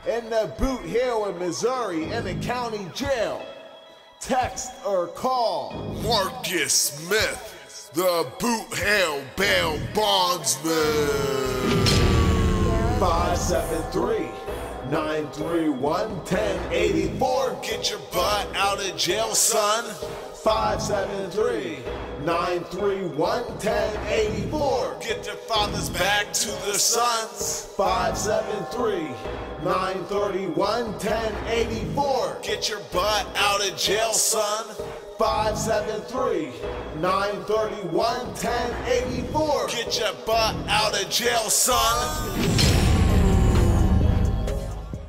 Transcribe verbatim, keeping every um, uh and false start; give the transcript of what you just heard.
in the Bootheel in Missouri in the county jail. Text or call Marcus Smith, the Bootheel bail bondsman. five seven three, nine three one, one zero eight four. Get your butt out of jail, son. five seven three, nine three one, one zero eight four. Get their fathers back to their sons. five seven three, nine three one, one zero eight four. Get your butt out of jail, son. five seven three, nine three one, one zero eight four. Get your butt out of jail, son.